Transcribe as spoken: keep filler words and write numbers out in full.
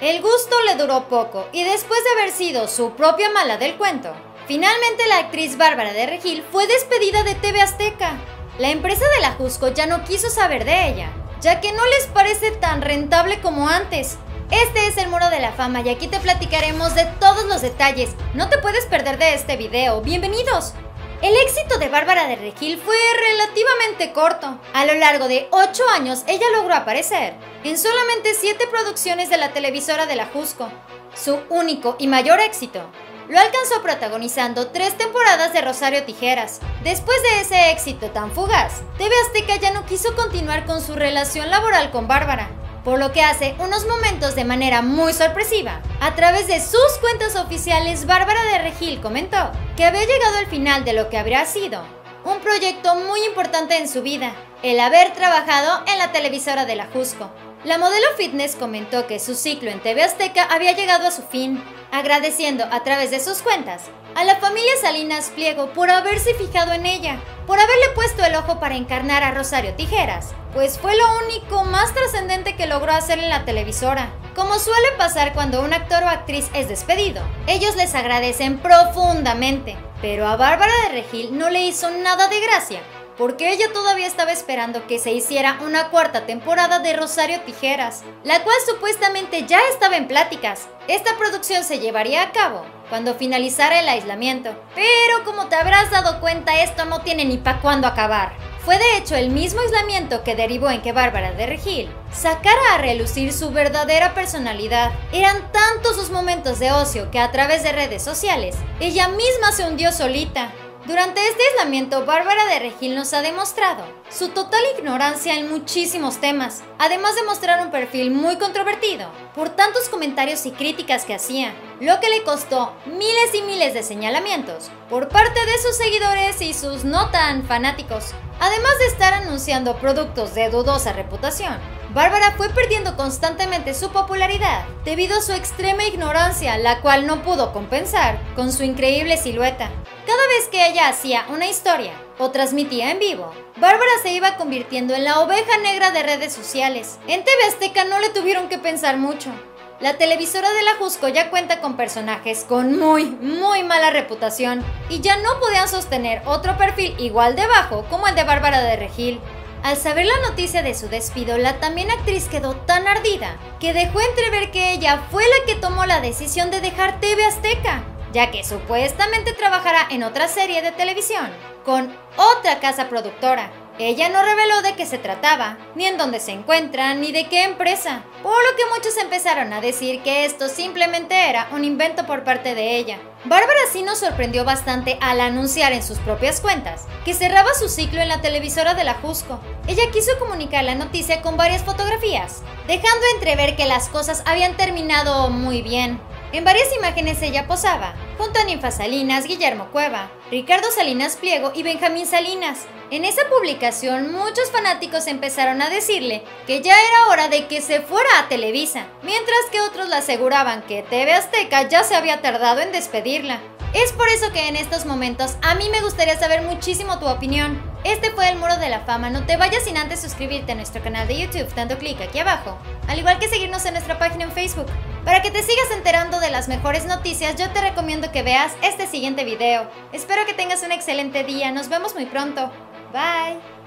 El gusto le duró poco y después de haber sido su propia mala del cuento, finalmente la actriz Bárbara de Regil fue despedida de T V Azteca. La empresa de la Jusco ya no quiso saber de ella, ya que no les parece tan rentable como antes. Este es el Muro de la Fama y aquí te platicaremos de todos los detalles. No te puedes perder de este video. ¡Bienvenidos! El éxito de Bárbara de Regil fue relativamente corto. A lo largo de ocho años, ella logró aparecer en solamente siete producciones de la televisora de la Jusco. Su único y mayor éxito lo alcanzó protagonizando tres temporadas de Rosario Tijeras. Después de ese éxito tan fugaz, T V Azteca ya no quiso continuar con su relación laboral con Bárbara, por lo que hace unos momentos de manera muy sorpresiva, a través de sus cuentas oficiales, Bárbara de Regil comentó que había llegado al final de lo que habría sido un proyecto muy importante en su vida, el haber trabajado en la televisora de la Jusco. La modelo fitness comentó que su ciclo en T V Azteca había llegado a su fin, agradeciendo a través de sus cuentas a la familia Salinas Pliego por haberse fijado en ella, por haberle puesto el ojo para encarnar a Rosario Tijeras, pues fue lo único más trascendente que logró hacer en la televisora. Como suele pasar cuando un actor o actriz es despedido, ellos les agradecen profundamente, pero a Bárbara de Regil no le hizo nada de gracia, porque ella todavía estaba esperando que se hiciera una cuarta temporada de Rosario Tijeras, la cual supuestamente ya estaba en pláticas. Esta producción se llevaría a cabo cuando finalizara el aislamiento, pero como te habrás dado cuenta, esto no tiene ni pa' cuándo acabar. Fue de hecho el mismo aislamiento que derivó en que Bárbara de Regil sacara a relucir su verdadera personalidad. Eran tantos sus momentos de ocio que a través de redes sociales, ella misma se hundió solita. Durante este aislamiento, Bárbara de Regil nos ha demostrado su total ignorancia en muchísimos temas, además de mostrar un perfil muy controvertido por tantos comentarios y críticas que hacía, lo que le costó miles y miles de señalamientos por parte de sus seguidores y sus no tan fanáticos. Además de estar anunciando productos de dudosa reputación, Bárbara fue perdiendo constantemente su popularidad debido a su extrema ignorancia, la cual no pudo compensar con su increíble silueta. Cada vez que ella hacía una historia o transmitía en vivo, Bárbara se iba convirtiendo en la oveja negra de redes sociales. En T V Azteca no le tuvieron que pensar mucho. La televisora de la Jusco ya cuenta con personajes con muy, muy mala reputación y ya no podían sostener otro perfil igual de bajo como el de Bárbara de Regil. Al saber la noticia de su despido, la también actriz quedó tan ardida que dejó entrever que ella fue la que tomó la decisión de dejar T V Azteca, ya que supuestamente trabajará en otra serie de televisión con otra casa productora. Ella no reveló de qué se trataba, ni en dónde se encuentra, ni de qué empresa, por lo que muchos empezaron a decir que esto simplemente era un invento por parte de ella. Bárbara sí nos sorprendió bastante al anunciar en sus propias cuentas que cerraba su ciclo en la televisora de la Jusco. Ella quiso comunicar la noticia con varias fotografías, dejando entrever que las cosas habían terminado muy bien. En varias imágenes ella posaba junto a Ninfa Salinas, Guillermo Cueva, Ricardo Salinas Pliego y Benjamín Salinas. En esa publicación muchos fanáticos empezaron a decirle que ya era hora de que se fuera a Televisa, mientras que otros le aseguraban que T V Azteca ya se había tardado en despedirla. Es por eso que en estos momentos a mí me gustaría saber muchísimo tu opinión. Este fue el Muro de la Fama. No te vayas sin antes suscribirte a nuestro canal de YouTube dando clic aquí abajo, al igual que seguirnos en nuestra página en Facebook. Para que te sigas enterando de las mejores noticias, yo te recomiendo que veas este siguiente video. Espero que tengas un excelente día. Nos vemos muy pronto. Bye.